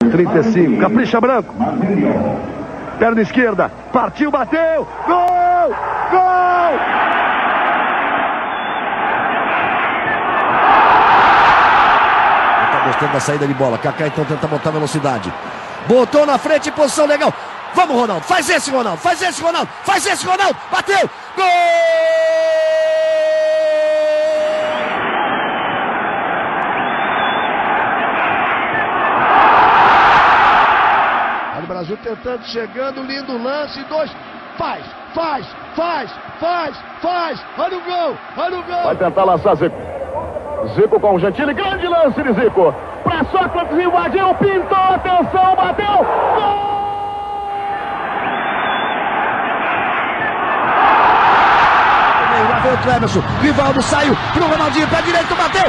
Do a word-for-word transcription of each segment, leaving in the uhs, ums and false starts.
trinta e cinco, capricha Branco. Perna esquerda, partiu, bateu, gol! Gol! Tá gostando da saída de bola. Kaká então tenta botar velocidade. Botou na frente, posição legal. Vamos, Ronaldo, faz esse, Ronaldo, faz esse, Ronaldo, faz esse, Ronaldo, bateu, gol! Olha o Brasil tentando, chegando, lindo lance, dois, faz, faz, faz, faz, faz, olha o gol, olha o gol! Vai tentar lançar Zico. Zico com o Gentili, grande lance de Zico. Pra Sócrates, invadiu, pintou, atenção, bateu, gol! Lá veio o Cleverson, Rivaldo saiu pro Ronaldinho, pé direito, bateu,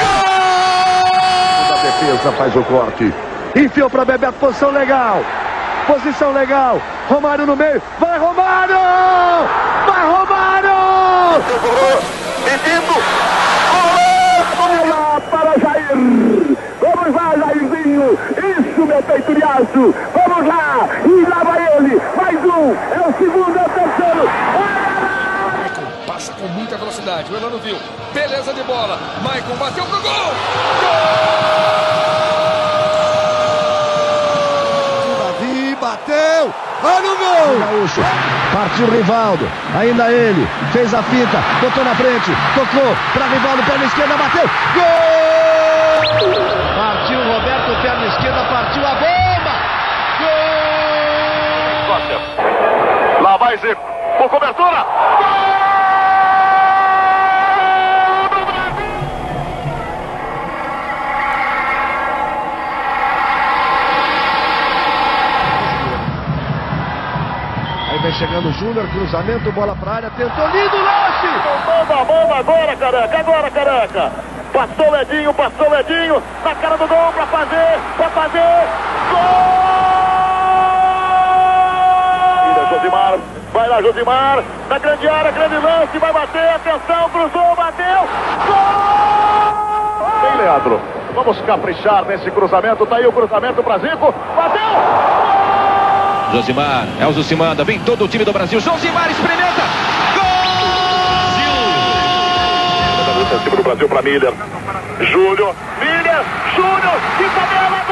gol! A defesa faz o corte, enfiou pra Bebeto, posição legal, posição legal, Romário no meio, vai Romário! Vai Romário! Pedindo, vamos lá para Jair, vamos lá Jairzinho, isso meu peituriaço, vamos lá, e lá vai ele, mais um, é o segundo, é o terceiro, passa com muita velocidade, o Elano viu, beleza de bola, Maicon bateu pro gol! Gol! Davi bateu, olha o gol! Gaúcho, partiu Rivaldo, ainda ele, fez a finta, botou na frente, tocou pra Rivaldo, perna esquerda, bateu, gol! Partiu Roberto, perna esquerda, partiu a bomba! Gol! Lá vai Zico, por cobertura, gol! Vem chegando o Júnior, cruzamento, bola pra área, tentou, lindo lance! Manda a mão agora, careca, agora, careca! Passou o Edinho, passou o Edinho, na cara do gol, pra fazer, pra fazer, gol! Tira Josimar, vai lá Josimar, na grande área, grande lance, vai bater, atenção, cruzou, bateu, gol! Vem, Leandro, vamos caprichar nesse cruzamento, tá aí o cruzamento pra Zico, bateu! Josimar, Elzo se manda, vem todo o time do Brasil, Josimar experimenta, gol! Brasil! Em cima do Brasil para Miller, Júlio, Miller, Júlio, que tabela!